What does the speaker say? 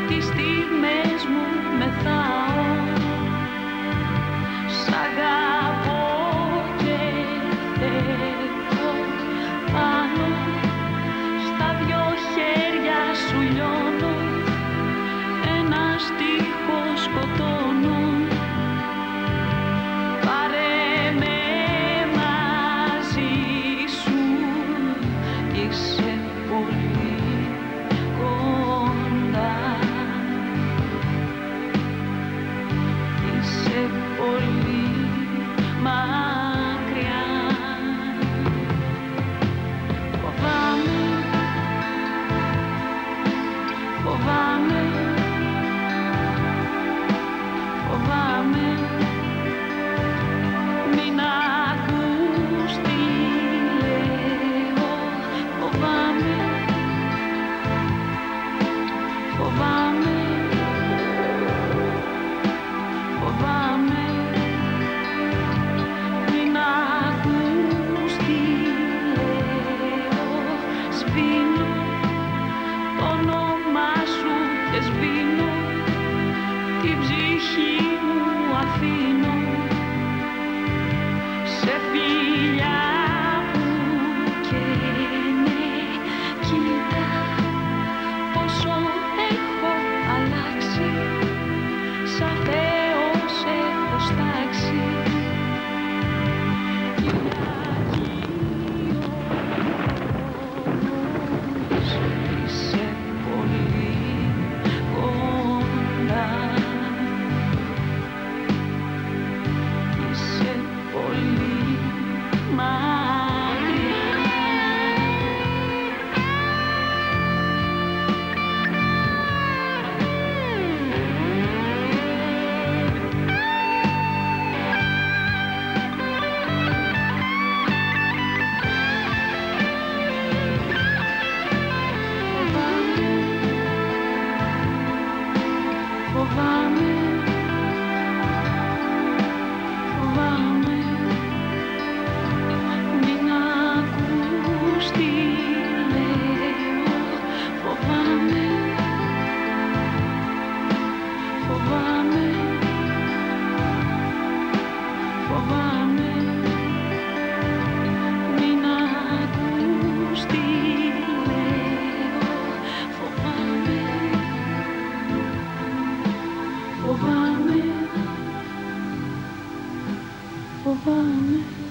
τις στιγμές μου μεθάω. Σ' αγαπώ και θέλω πάνω στα δυο χέρια σου λιώνω, ένα στίχο σκοτώνω. Πάρε με μαζί σου, είσαι πολύ κοντά, είσαι πολύ μακριά. Φοβάμαι, φοβάμαι, φοβάμαι, μην ακούς τι λέω. Φοβάμαι, φοβάμαι, φοβάμαι, μην ακούς τι λέω. Σβήνω το όνομά σου και σβήνω την ψυχή μου, αφήνω σε φιλιά που καίνε. Κοίτα πόσο έχω αλλάξει, σαν Θεός έχω στάξει. Είσαι πολύ κοντά, είσαι πολύ μακριά. Φοβάμαι, φοβάμαι, μην ακούς τι λέω. Φοβάμαι, φοβάμαι, φοβάμαι, μην ακούς τι λέω. Φοβάμαι, φοβάμαι, φοβάμαι.